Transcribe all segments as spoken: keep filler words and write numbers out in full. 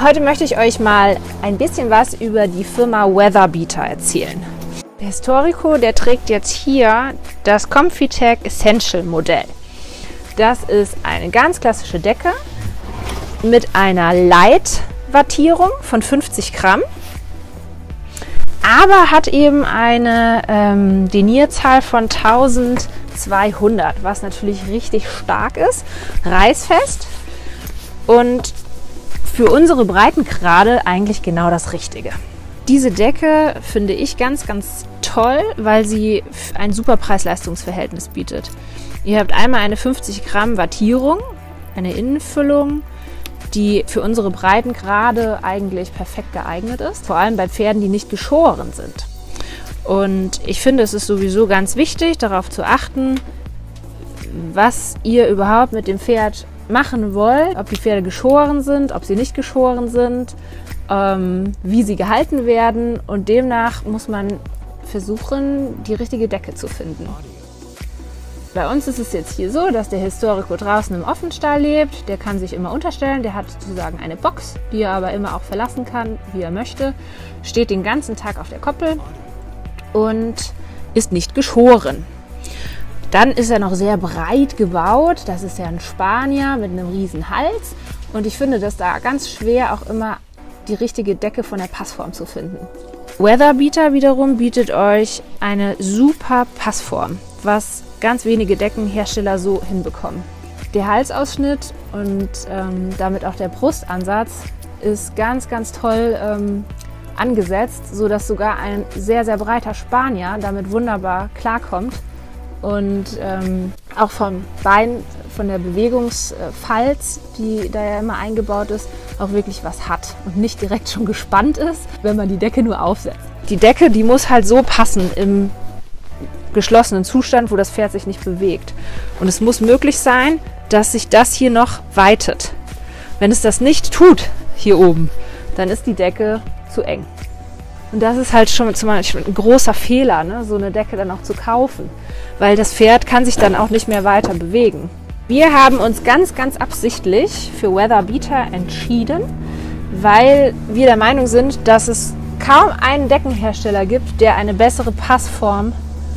Heute möchte ich euch mal ein bisschen was über die Firma Weatherbeater erzählen. Der Historico, der trägt jetzt hier das Comfitech Essential Modell. Das ist eine ganz klassische Decke mit einer Light-Wattierung von fünfzig Gramm, aber hat eben eine ähm, Denierzahl von eintausendzweihundert, was natürlich richtig stark ist, reißfest und für unsere Breitengrade eigentlich genau das Richtige. Diese Decke finde ich ganz, ganz toll, weil sie ein super Preis-Leistungs-Verhältnis bietet. Ihr habt einmal eine fünfzig Gramm Wattierung, eine Innenfüllung, die für unsere Breitengrade eigentlich perfekt geeignet ist, vor allem bei Pferden, die nicht geschoren sind. Und ich finde, es ist sowieso ganz wichtig, darauf zu achten, was ihr überhaupt mit dem Pferd machen wollt, ob die Pferde geschoren sind, ob sie nicht geschoren sind, ähm, wie sie gehalten werden, und demnach muss man versuchen, die richtige Decke zu finden. Bei uns ist es jetzt hier so, dass der Historico draußen im Offenstall lebt. Der kann sich immer unterstellen, der hat sozusagen eine Box, die er aber immer auch verlassen kann, wie er möchte, steht den ganzen Tag auf der Koppel und ist nicht geschoren. Dann ist er noch sehr breit gebaut, das ist ja ein Spanier mit einem riesen Hals, und ich finde das da ganz schwer, auch immer die richtige Decke von der Passform zu finden. Weatherbeater wiederum bietet euch eine super Passform, was ganz wenige Deckenhersteller so hinbekommen. Der Halsausschnitt und ähm, damit auch der Brustansatz ist ganz, ganz toll ähm, angesetzt, sodass sogar ein sehr, sehr breiter Spanier damit wunderbar klarkommt und ähm, auch vom Bein, von der Bewegungsfalz, die da ja immer eingebaut ist, auch wirklich was hat und nicht direkt schon gespannt ist, wenn man die Decke nur aufsetzt. Die Decke, die muss halt so passen im geschlossenen Zustand, wo das Pferd sich nicht bewegt. Und es muss möglich sein, dass sich das hier noch weitet. Wenn es das nicht tut, hier oben, dann ist die Decke zu eng. Und das ist halt schon zum Beispiel ein großer Fehler, ne? So eine Decke dann auch zu kaufen, weil das Pferd kann sich dann auch nicht mehr weiter bewegen. Wir haben uns ganz, ganz absichtlich für Weatherbeater entschieden, weil wir der Meinung sind, dass es kaum einen Deckenhersteller gibt, der eine bessere Passform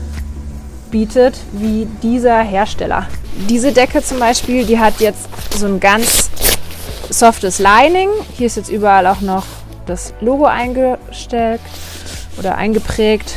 bietet wie dieser Hersteller. Diese Decke zum Beispiel, die hat jetzt so ein ganz softes Lining. Hier ist jetzt überall auch noch das Logo eingestellt oder eingeprägt.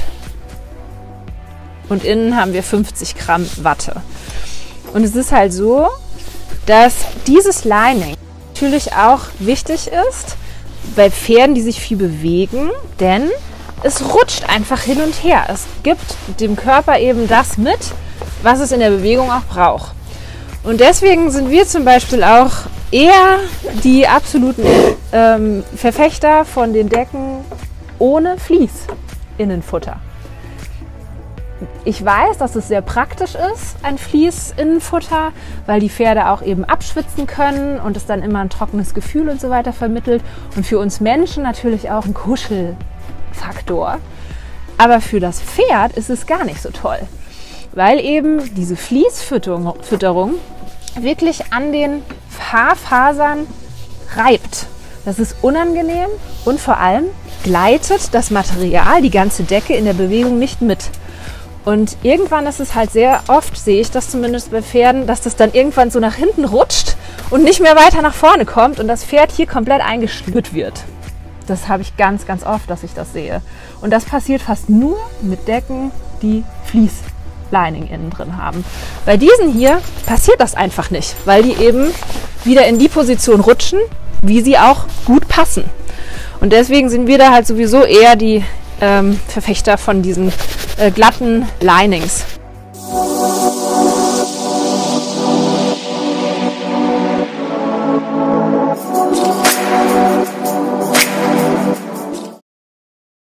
Und innen haben wir fünfzig Gramm Watte. Und es ist halt so, dass dieses Lining natürlich auch wichtig ist bei Pferden, die sich viel bewegen, denn es rutscht einfach hin und her. Es gibt dem Körper eben das mit, was es in der Bewegung auch braucht. Und deswegen sind wir zum Beispiel auch eher die absoluten ähm, Verfechter von den Decken ohne Vlies-Innenfutter. Ich weiß, dass es sehr praktisch ist, ein Vlies-Innenfutter, weil die Pferde auch eben abschwitzen können und es dann immer ein trockenes Gefühl und so weiter vermittelt. Und für uns Menschen natürlich auch ein Kuschelfaktor. Aber für das Pferd ist es gar nicht so toll, weil eben diese Vliesfütterung wirklich an den Haarfasern reibt. Das ist unangenehm und vor allem gleitet das Material, die ganze Decke in der Bewegung nicht mit. Und irgendwann ist es halt sehr oft, sehe ich das zumindest bei Pferden, dass das dann irgendwann so nach hinten rutscht und nicht mehr weiter nach vorne kommt und das Pferd hier komplett eingeschnürt wird. Das habe ich ganz, ganz oft, dass ich das sehe. Und das passiert fast nur mit Decken, die Vlies-Lining innen drin haben. Bei diesen hier passiert das einfach nicht, weil die eben wieder in die Position rutschen, wie sie auch gut passen. Und deswegen sind wir da halt sowieso eher die ähm, Verfechter von diesen äh, glatten Linings.